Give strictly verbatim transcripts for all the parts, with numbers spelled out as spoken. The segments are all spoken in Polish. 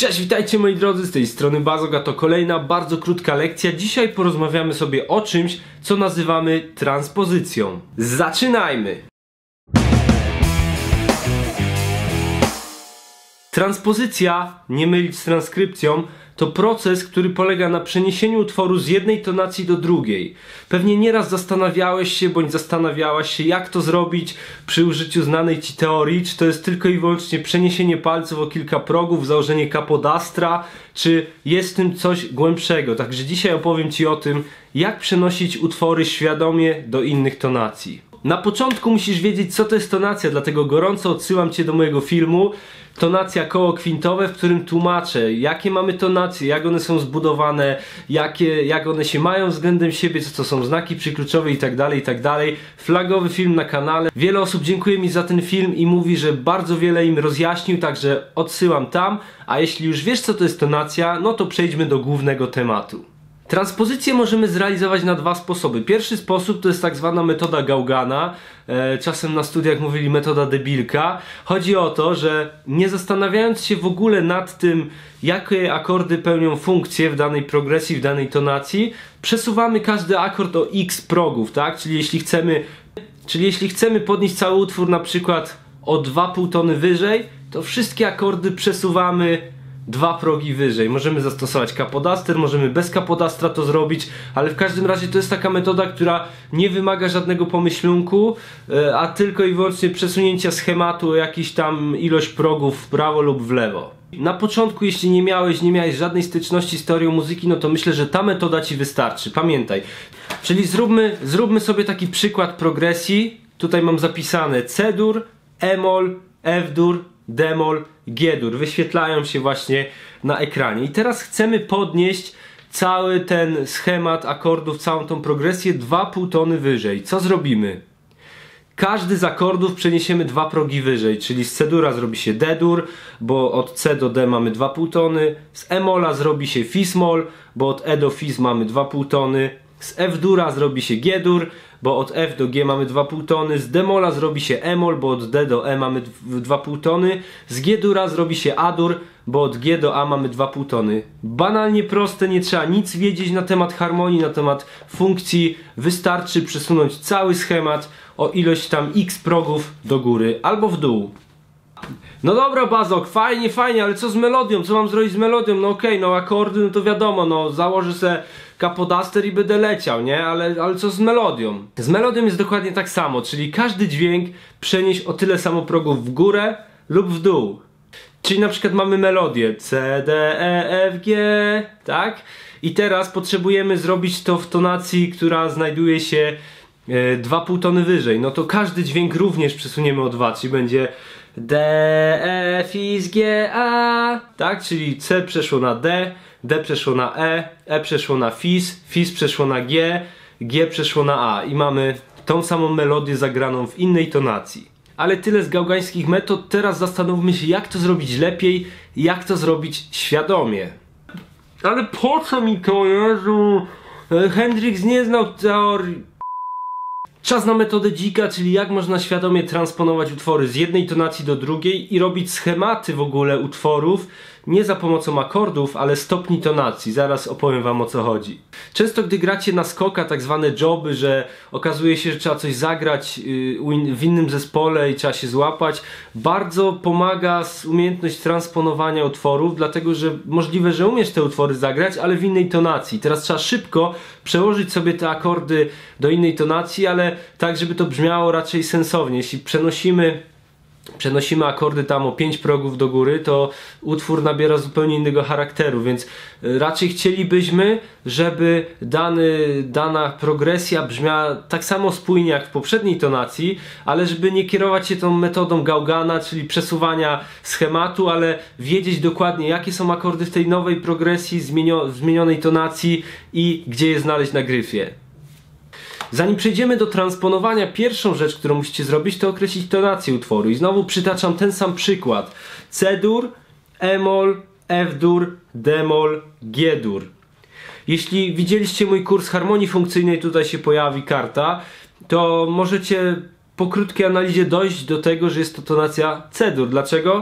Cześć, witajcie moi drodzy, z tej strony Bazok, a to kolejna bardzo krótka lekcja. Dzisiaj porozmawiamy sobie o czymś, co nazywamy transpozycją. Zaczynajmy! Transpozycja, nie mylić z transkrypcją, to proces, który polega na przeniesieniu utworu z jednej tonacji do drugiej. Pewnie nieraz zastanawiałeś się, bądź zastanawiałaś się, jak to zrobić przy użyciu znanej ci teorii, czy to jest tylko i wyłącznie przeniesienie palców o kilka progów, założenie kapodastra, czy jest w tym coś głębszego. Także dzisiaj opowiem ci o tym, jak przenosić utwory świadomie do innych tonacji. Na początku musisz wiedzieć, co to jest tonacja, dlatego gorąco odsyłam cię do mojego filmu Tonacja koło kwintowe, w którym tłumaczę, jakie mamy tonacje, jak one są zbudowane, jakie, jak one się mają względem siebie, co to są znaki przykluczowe i tak dalej, i tak dalej. Flagowy film na kanale. Wiele osób dziękuję mi za ten film i mówi, że bardzo wiele im rozjaśnił, także odsyłam tam. A jeśli już wiesz, co to jest tonacja, no to przejdźmy do głównego tematu. Transpozycję możemy zrealizować na dwa sposoby. Pierwszy sposób to jest tak zwana metoda Gaugana. E, czasem na studiach mówili metoda debilka. Chodzi o to, że nie zastanawiając się w ogóle nad tym, jakie akordy pełnią funkcję w danej progresji, w danej tonacji, przesuwamy każdy akord o x progów, tak? Czyli jeśli chcemy, czyli jeśli chcemy podnieść cały utwór na przykład o dwa pół tony wyżej, to wszystkie akordy przesuwamy dwa progi wyżej. Możemy zastosować kapodaster, możemy bez kapodastra to zrobić, ale w każdym razie to jest taka metoda, która nie wymaga żadnego pomyślunku, a tylko i wyłącznie przesunięcia schematu o jakiś tam ilość progów w prawo lub w lewo. Na początku, jeśli nie miałeś, nie miałeś żadnej styczności z teorią muzyki, no to myślę, że ta metoda ci wystarczy. Pamiętaj. Czyli zróbmy, zróbmy sobie taki przykład progresji. Tutaj mam zapisane C-dur, E-moll, F-dur, D-moll, G-dur. Wyświetlają się właśnie na ekranie. I teraz chcemy podnieść cały ten schemat akordów, całą tą progresję dwa pół tony wyżej. Co zrobimy? Każdy z akordów przeniesiemy dwa progi wyżej, czyli z C-dura zrobi się D-dur, bo od C do D mamy dwa pół tony. Z E-molla zrobi się Fis-moll, bo od E do Fis mamy dwa pół tony. Z F-dura zrobi się G-dur, bo od F do G mamy dwa pół tony. Z D-molla zrobi się E-moll, bo od D do E mamy dwa pół tony. Z G-dura zrobi się A-dur, bo od G do A mamy dwa pół tony. Banalnie proste, nie trzeba nic wiedzieć na temat harmonii, na temat funkcji. Wystarczy przesunąć cały schemat o ilość tam x progów do góry albo w dół. No dobra Bazok, fajnie, fajnie, ale co z melodią? Co mam zrobić z melodią? No okej, okay, no akordy, no to wiadomo, no założę se kapodaster i będę leciał, nie? Ale, ale co z melodią? Z melodią jest dokładnie tak samo, czyli każdy dźwięk przenieść o tyle samo progów w górę lub w dół. Czyli na przykład mamy melodię C, D, E, F, G, tak? I teraz potrzebujemy zrobić to w tonacji, która znajduje się e, dwa pół tony wyżej. No to każdy dźwięk również przesuniemy o dwa, czyli będzie D, E, Fis, G, A, tak? Czyli C przeszło na D, D przeszło na E, E przeszło na Fis, Fis przeszło na G, G przeszło na A i mamy tą samą melodię zagraną w innej tonacji. Ale tyle z gaugańskich metod, teraz zastanówmy się, jak to zrobić lepiej, jak to zrobić świadomie. Ale po co mi to, Jezu? Hendrix nie znał teorii. Czas na metodę dzika, czyli jak można świadomie transponować utwory z jednej tonacji do drugiej i robić schematy w ogóle utworów, nie za pomocą akordów, ale stopni tonacji. Zaraz opowiem wam, o co chodzi. Często gdy gracie na skoka, tak zwane joby, że okazuje się, że trzeba coś zagrać w innym zespole i trzeba się złapać, bardzo pomaga umiejętność transponowania utworów, dlatego że możliwe, że umiesz te utwory zagrać, ale w innej tonacji. Teraz trzeba szybko przełożyć sobie te akordy do innej tonacji, ale tak, żeby to brzmiało raczej sensownie. Jeśli przenosimy Przenosimy akordy tam o pięć progów do góry, to utwór nabiera zupełnie innego charakteru, więc raczej chcielibyśmy, żeby dany, dana progresja brzmiała tak samo spójnie jak w poprzedniej tonacji, ale żeby nie kierować się tą metodą Gaugana, czyli przesuwania schematu, ale wiedzieć dokładnie, jakie są akordy w tej nowej progresji, zmienio, zmienionej tonacji i gdzie je znaleźć na gryfie. Zanim przejdziemy do transponowania, pierwszą rzecz, którą musicie zrobić, to określić tonację utworu. I znowu przytaczam ten sam przykład. C-dur, E-moll, F-dur, D-moll, G-dur. Jeśli widzieliście mój kurs harmonii funkcyjnej, tutaj się pojawi karta, to możecie po krótkiej analizie dojść do tego, że jest to tonacja C-dur. Dlaczego?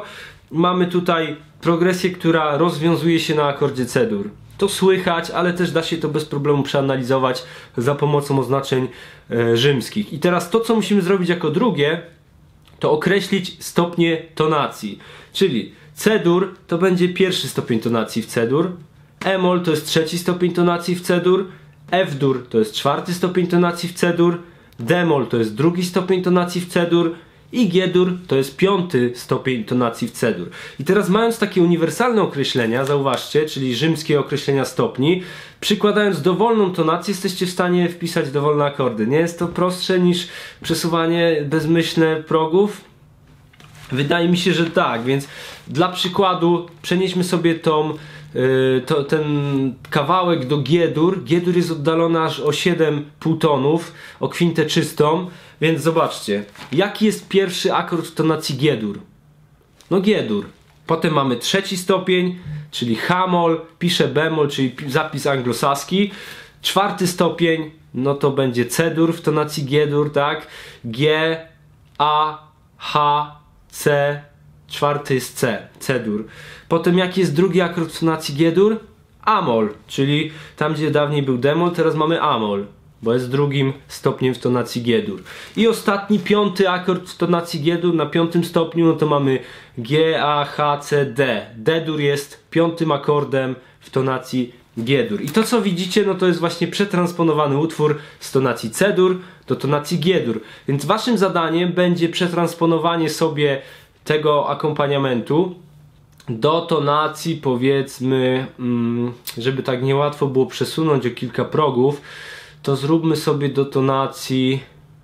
mamy tutaj progresję, która rozwiązuje się na akordzie C-dur. To słychać, ale też da się to bez problemu przeanalizować za pomocą oznaczeń e, rzymskich. I teraz to, co musimy zrobić jako drugie, to określić stopnie tonacji. Czyli C-dur to będzie pierwszy stopień tonacji w C-dur, E-moll to jest trzeci stopień tonacji w C-dur, F-dur to jest czwarty stopień tonacji w C-dur, D-moll to jest drugi stopień tonacji w C-dur i G-dur to jest piąty stopień tonacji w C-dur. I teraz, mając takie uniwersalne określenia, zauważcie, czyli rzymskie określenia stopni, przykładając dowolną tonację, jesteście w stanie wpisać dowolne akordy. Nie jest to prostsze niż przesuwanie bezmyślne progów? Wydaje mi się, że tak, więc dla przykładu przenieśmy sobie tą, yy, to, ten kawałek do G-dur. G-dur jest oddalony aż o siedem półtonów, o kwintę czystą, więc zobaczcie, jaki jest pierwszy akord w tonacji G-dur? No G-dur. Potem mamy trzeci stopień, czyli H-moll, piszę B-moll, czyli zapis anglosaski. Czwarty stopień, no to będzie C-dur w tonacji G-dur, tak? G, A, H, C, czwarty jest C, C-dur. Potem jaki jest drugi akord w tonacji G-dur? A-moll, czyli tam gdzie dawniej był D-moll, teraz mamy A-moll, bo jest drugim stopniem w tonacji G-dur. I ostatni, piąty akord w tonacji G-dur na piątym stopniu, no to mamy G, A, H, C, D. D-dur jest piątym akordem w tonacji G-dur. I to, co widzicie, no to jest właśnie przetransponowany utwór z tonacji C-dur do tonacji G-dur. Więc waszym zadaniem będzie przetransponowanie sobie tego akompaniamentu do tonacji, powiedzmy, żeby tak niełatwo było przesunąć o kilka progów, to zróbmy sobie do tonacji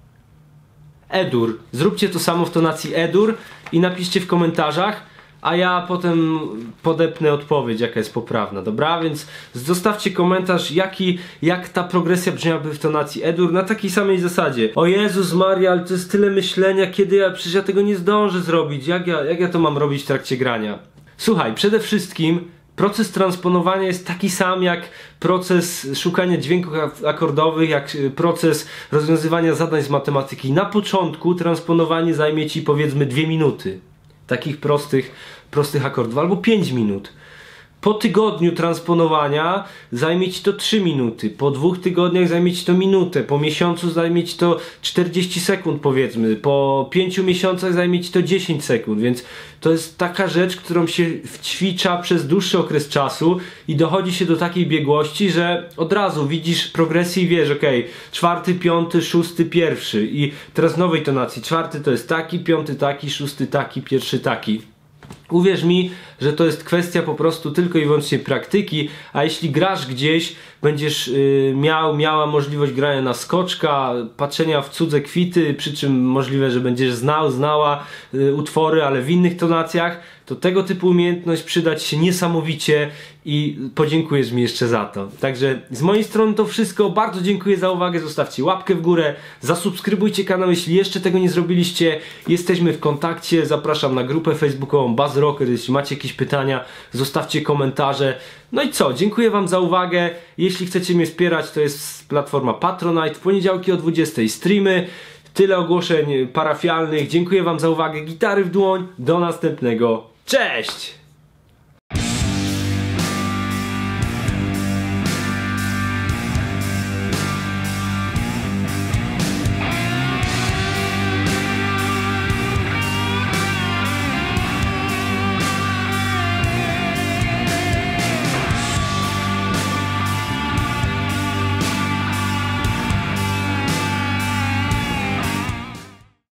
E-dur. Zróbcie to samo w tonacji E-dur i napiszcie w komentarzach, a ja potem podepnę odpowiedź, jaka jest poprawna, dobra? Więc zostawcie komentarz, jaki, jak ta progresja brzmiałaby w tonacji E-dur na takiej samej zasadzie. O Jezus Maria, ale to jest tyle myślenia, kiedy ja, przecież ja tego nie zdążę zrobić, jak ja, jak ja to mam robić w trakcie grania? Słuchaj, przede wszystkim proces transponowania jest taki sam jak proces szukania dźwięków akordowych, jak proces rozwiązywania zadań z matematyki. Na początku transponowanie zajmie ci, powiedzmy, dwie minuty. Takich prostych, prostych akordów, albo pięć minut. Po tygodniu transponowania zajmie ci to trzy minuty, po dwóch tygodniach zajmie ci to minutę, po miesiącu zajmie ci to czterdzieści sekund, powiedzmy, po pięciu miesiącach zajmie ci to dziesięć sekund, więc to jest taka rzecz, którą się ćwicza przez dłuższy okres czasu i dochodzi się do takiej biegłości, że od razu widzisz progresję i wiesz, ok, czwarty, piąty, szósty, pierwszy i teraz w nowej tonacji, czwarty to jest taki, piąty taki, szósty taki, pierwszy taki. Uwierz mi, że to jest kwestia po prostu tylko i wyłącznie praktyki, a jeśli grasz gdzieś, będziesz yy, miał, miała możliwość grania na skoczka, patrzenia w cudze kwity, przy czym możliwe, że będziesz znał, znała yy, utwory, ale w innych tonacjach, to tego typu umiejętność przyda ci się niesamowicie i podziękujesz mi jeszcze za to. Także z mojej strony to wszystko. Bardzo dziękuję za uwagę. Zostawcie łapkę w górę, zasubskrybujcie kanał, jeśli jeszcze tego nie zrobiliście. Jesteśmy w kontakcie. Zapraszam na grupę facebookową Buzz Rocker. Jeśli macie jakieś pytania, zostawcie komentarze. No i co? Dziękuję wam za uwagę. Jeśli chcecie mnie wspierać, to jest platforma Patronite. W poniedziałki o dwudziestej streamy. Tyle ogłoszeń parafialnych. Dziękuję wam za uwagę. Gitary w dłoń. Do następnego. Cześć!